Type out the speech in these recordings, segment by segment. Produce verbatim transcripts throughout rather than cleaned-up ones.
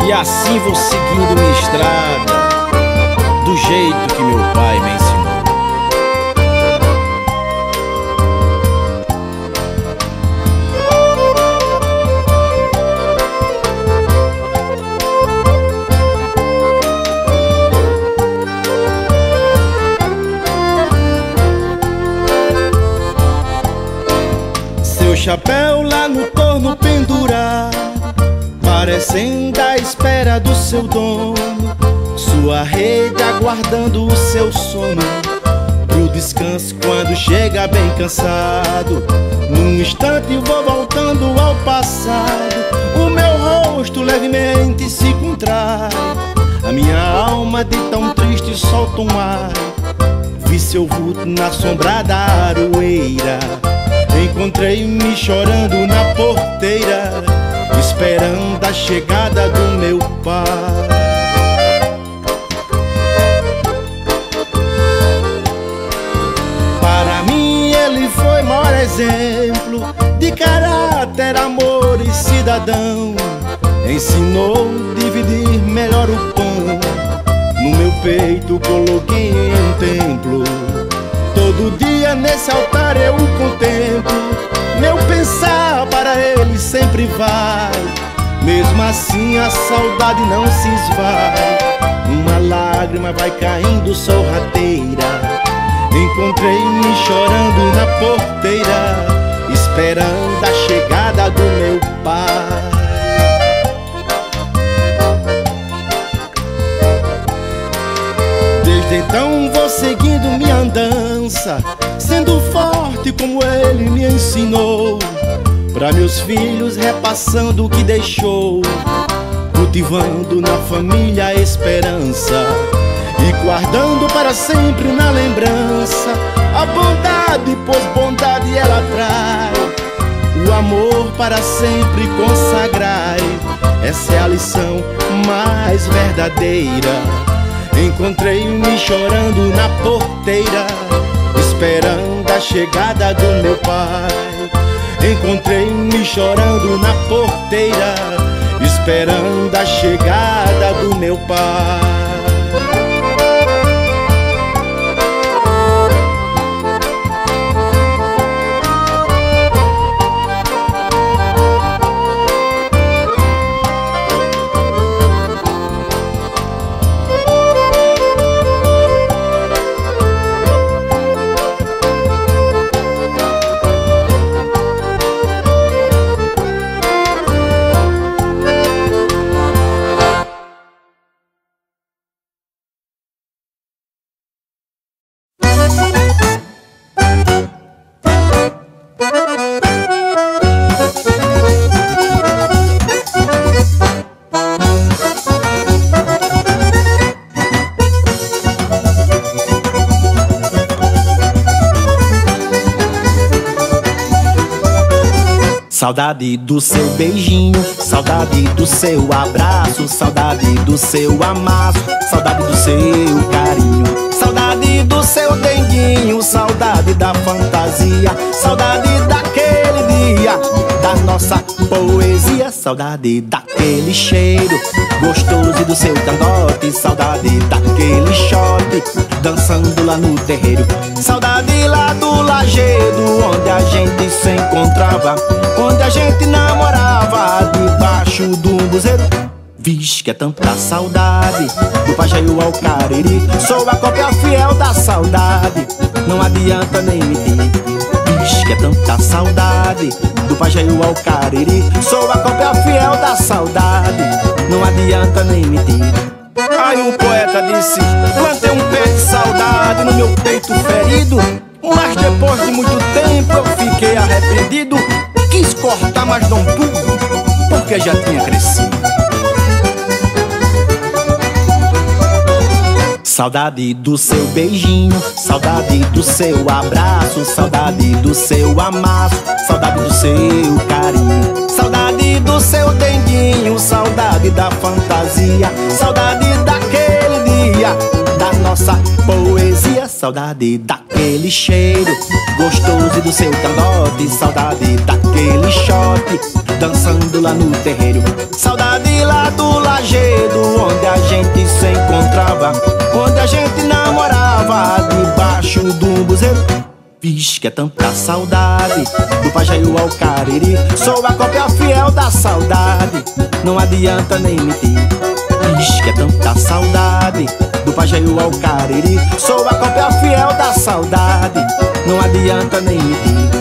E assim vou seguindo minha estrada, do jeito que meu pai me ensinou. Seu chapéu lá no torno pendurar, parecendo a espera do seu dono. Sua rede aguardando o seu sono, pro descanso quando chega bem cansado. Num instante vou voltando ao passado, o meu rosto levemente se contrai, a minha alma de tão triste solta um ar. Vi seu vulto na sombra da aroeira, encontrei-me chorando na porteira, esperando a chegada do meu pai. Para mim ele foi maior exemplo de caráter, amor e cidadão. Ensinou a dividir melhor o pão, no meu peito coloquei em um templo. Todo dia nesse altar eu o contemplo, meu pensar para ele sempre vai. Mesmo assim a saudade não se esvai, uma lágrima vai caindo sorrateira. Encontrei-me chorando na porteira, esperando a chegada do meu pai. Desde então vou seguindo minha andança, sendo forte como ele me ensinou, pra meus filhos repassando o que deixou, cultivando na família a esperança e guardando para sempre na lembrança a bondade, pois bondade ela traz, o amor para sempre consagrai. Essa é a lição mais verdadeira. Encontrei-me chorando na porteira, esperando a chegada do meu pai. Encontrei-me chorando na porteira, esperando a chegada do meu pai. Saudade do seu beijinho, saudade do seu abraço, saudade do seu amasso, saudade do seu carinho, saudade do seu denguinho, saudade da fantasia, saudade daquele dia, da nossa poesia, saudade daquele cheiro gostoso do seu cangote, saudade daquele shot dançando lá no terreiro, saudade lá do lajedo onde a gente se encontrava, onde a gente namorava debaixo do buzeiro. Vixe que é tanta saudade do Pajeú ao Cariri, sou a cópia fiel da saudade, não adianta nem mentir. Vixe que é tanta saudade do Pajeú ao Cariri, sou a cópia fiel da saudade, não adianta nem mentir. Aí o poeta disse, plantei um pé de saudade no meu peito ferido, mas depois de muito tempo eu fiquei arrependido. Quis cortar, mas não pude, porque já tinha crescido. Saudade do seu beijinho, saudade do seu abraço, saudade do seu amasso, saudade do seu carinho, saudade do seu denguinho, saudade da fantasia, saudade daquele dia, da nossa poesia, saudade daquele cheiro gostoso do seu cangote, saudade daquele shot dançando lá no terreiro, saudade lá lá do lajedo, onde a gente se encontrava, onde a gente namorava, debaixo do buzeiro. Vixe, que é tanta saudade do Pajeú ao Cariri. Sou a cópia fiel da saudade, não adianta nem mentir. Vixe, que é tanta saudade do Pajeú ao Cariri. Sou a cópia fiel da saudade, não adianta nem mentir.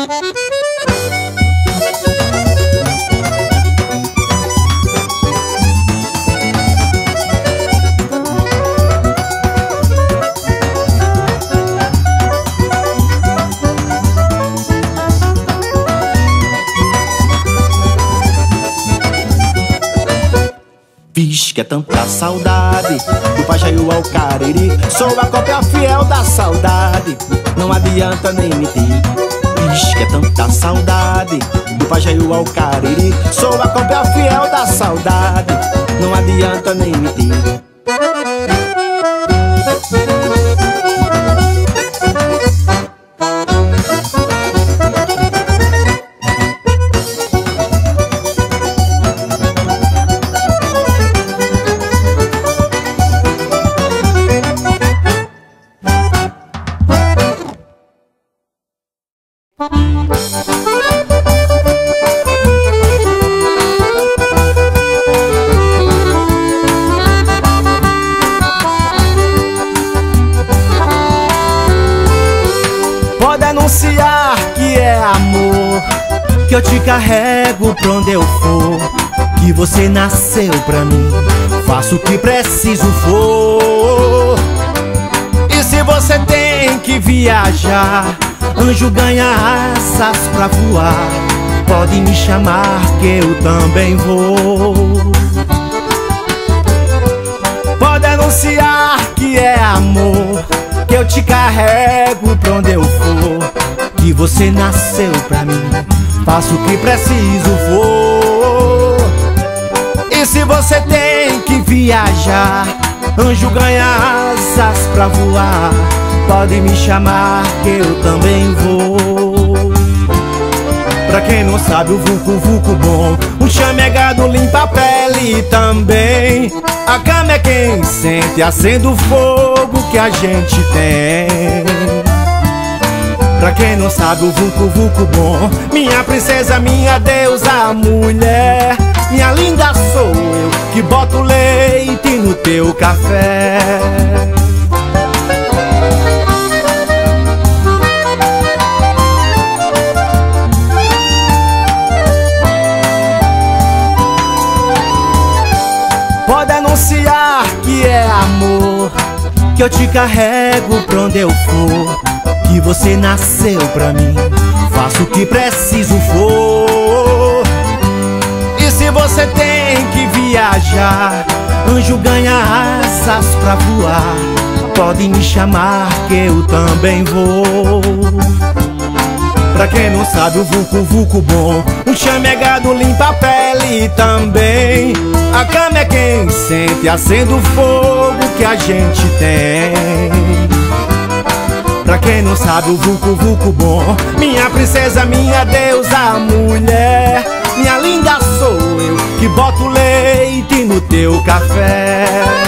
Vixe, que é tanta saudade do Pajeú ao Cariri. Sou a cópia fiel da saudade, não adianta nem mentir. Vixe, que é tanta saudade do Pajeú ao Cariri. Sou a cópia fiel da saudade, não adianta nem mentir. Pode anunciar que é amor, que eu te carrego pra onde eu for, que você nasceu pra mim, faço o que preciso for. E se você tem que viajar, anjo ganha asas pra voar, pode me chamar que eu também vou. Pode anunciar que é amor, que eu te carrego pra onde eu for, que você nasceu pra mim, faço o que preciso for. E se você tem que viajar, anjo ganha asas pra voar, pode me chamar que eu também vou. Pra quem não sabe, o vulco, vulco bom, um chamegado limpa a pele também. A cama é quem sente, acende o fogo que a gente tem. Pra quem não sabe, o vulco, vulco bom, minha princesa, minha deusa, mulher. Minha linda sou eu, que boto leite no teu café. Pode anunciar que é amor, que eu te carrego pra onde eu for, que você nasceu pra mim, faço o que preciso for. E se você tem que viajar, anjo ganha asas pra voar, pode me chamar que eu também vou. Pra quem não sabe, o vulco, vulco bom, um chamegado limpa a pele também. A cama é quem sente, acende o fogo que a gente tem. Pra quem não sabe, o vulco, vulco bom, minha princesa, minha deusa, mulher. Minha linda sou eu, que boto leite no teu café.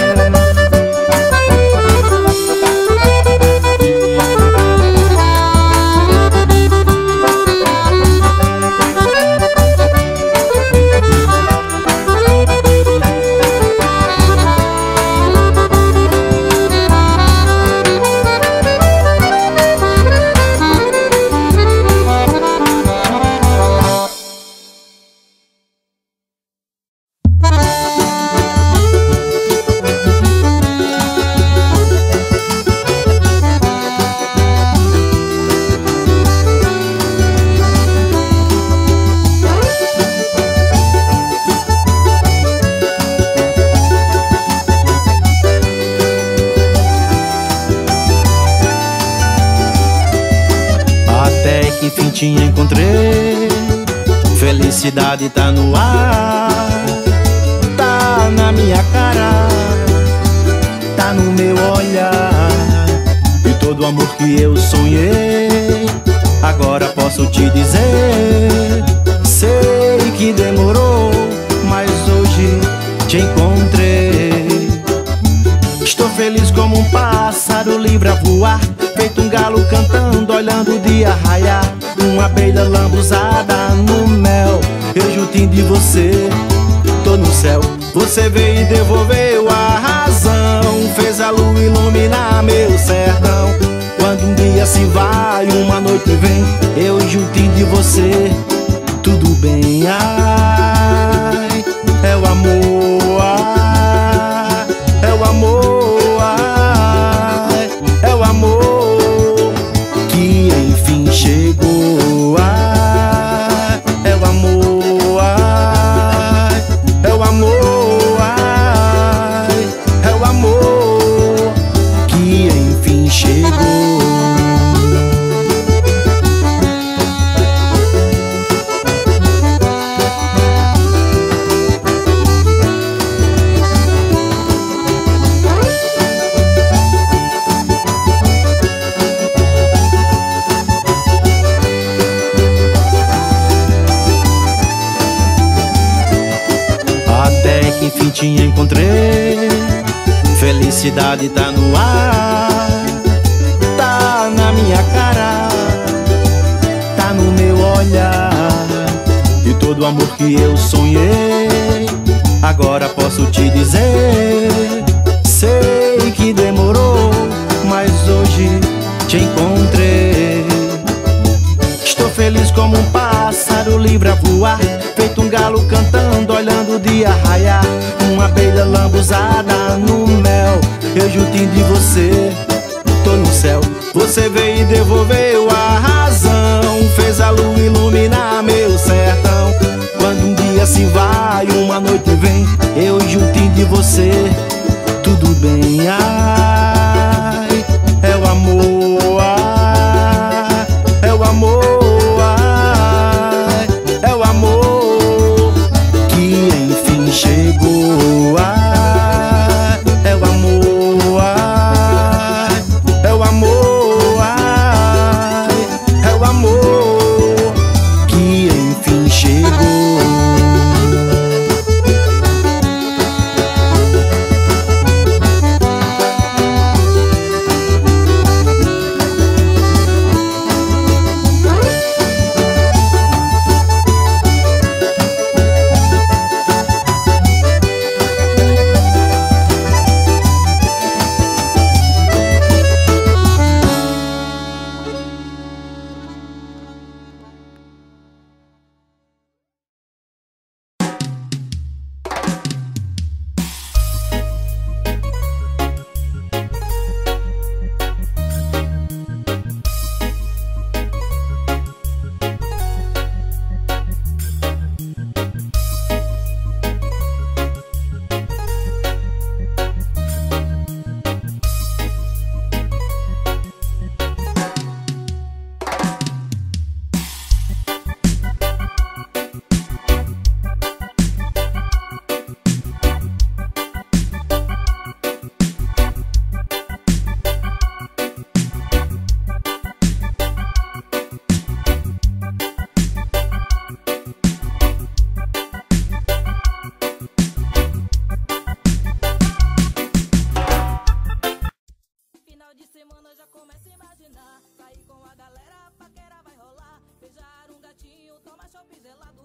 Enfim te encontrei, felicidade tá no ar, tá na minha cara, tá no meu olhar. E todo o amor que eu sonhei, agora posso te dizer. Sei que demorou, mas hoje livre a voar, feito um galo cantando, olhando o dia raiar. Uma abelha lambuzada no mel, eu juntinho de você, tô no céu. Você veio e devolveu a razão, fez a lua iluminar meu sertão. Quando um dia se vai, uma noite vem, eu juntinho de você, tudo bem. Ai, é o amor, ai, é o amor, ai, é o amor que enfim chegou. Ai, é o amor, ai, é o amor, ai, é o amor que enfim chegou. Enfim te encontrei, felicidade tá no ar, tá na minha cara, tá no meu olhar. E todo o amor que eu sonhei, agora posso te dizer. Sei que demorou, mas hoje te encontrei. Estou feliz como um pássaro livre a voar, feito um galo cantando, olhando o dia raiar. Uma abelha lambuzada no mel, eu juntinho de você, tô no céu. Você veio e devolveu a razão, fez a lua iluminar meu sertão. Quando um dia se vai, uma noite vem, eu juntinho de você, tudo bem. Ai, é o amor, ai, é o amor, chegou. Ah, é o amor, ah, é o amor, ah, é o amor que enfim chegou. Sair com a galera, paquera vai rolar. Beijar um gatinho, toma chopp gelado.